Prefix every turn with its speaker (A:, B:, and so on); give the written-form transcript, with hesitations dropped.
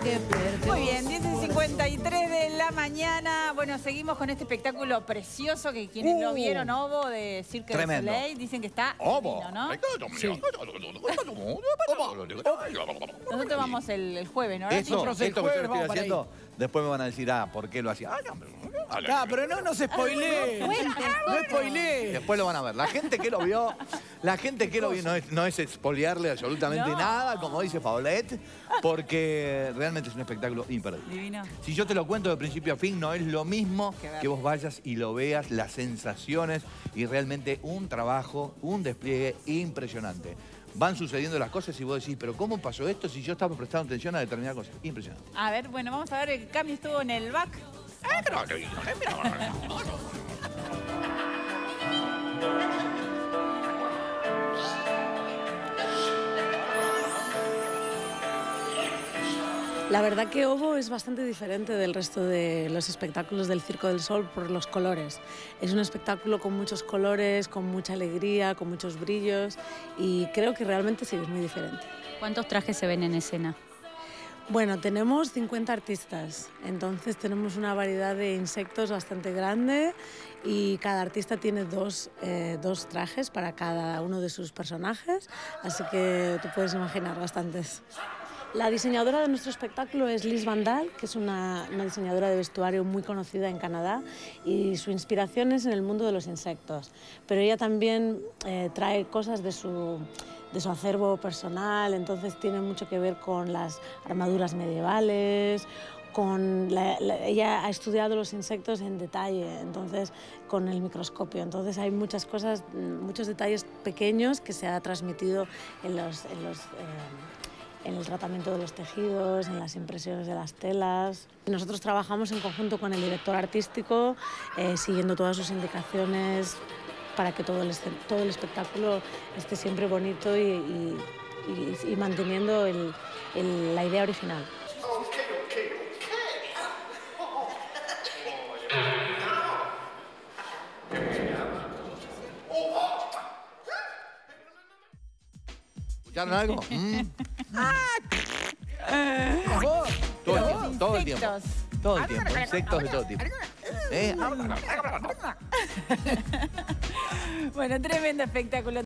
A: que perdió.
B: Muy bien, 10:53 de la mañana. Bueno, seguimos con este espectáculo precioso que quienes lo vieron, Ovo, de Cirque du
C: Tremendo.
B: Soleil, dicen que está
C: Ovo.
B: divino, ¿no?
A: Sí.
B: Nosotros vamos el jueves, ¿no?
C: Eso,
A: Nosotros el
C: esto que yo
A: jueves
C: estoy
A: vamos para
C: haciendo, después me van a decir, ¿por qué lo hacía?
A: No, pero no se spoilee. No spoilee.
C: Después lo van a ver. La gente que lo vio, no es spoilearle absolutamente
B: No.
C: nada, como dice Paulette, porque realmente es un espectáculo imperdible.
B: Divino.
C: Si yo te lo cuento de principio a fin, no es lo mismo
B: Que ver.
C: que vos vayas y lo veas, las sensaciones y realmente un trabajo, un despliegue impresionante. Van sucediendo las cosas y vos decís, pero ¿cómo pasó esto si yo estaba prestando atención a determinadas cosas? Impresionante.
B: A ver, bueno, vamos a ver, el Cami estuvo en el back.
D: La verdad que Ovo es bastante diferente del resto de los espectáculos del Circo del Sol por los colores. Es un espectáculo con muchos colores, con mucha alegría, con muchos brillos y creo que realmente sí es muy diferente.
E: ¿Cuántos trajes se ven en escena?
D: Bueno, tenemos 50 artistas, entonces tenemos una variedad de insectos bastante grande y cada artista tiene dos trajes para cada uno de sus personajes, así que te puedes imaginar bastantes. La diseñadora de nuestro espectáculo es Liz Vandal, que es una diseñadora de vestuario muy conocida en Canadá y su inspiración es en el mundo de los insectos, pero ella también trae cosas de su acervo personal, entonces tiene mucho que ver con las armaduras medievales, ella ha estudiado los insectos en detalle, entonces con el microscopio, entonces hay muchas cosas, muchos detalles pequeños que se ha transmitido en el tratamiento de los tejidos, en las impresiones de las telas. Nosotros trabajamos en conjunto con el director artístico, siguiendo todas sus indicaciones para que todo el espectáculo esté siempre bonito y manteniendo la idea original.
C: ¿Escucharon algo?
A: ¿Vos?
C: Todo el tiempo.
B: Insectos.
C: Todo el tiempo. Insectos de todo tipo.
B: Bueno, tremendo espectáculo.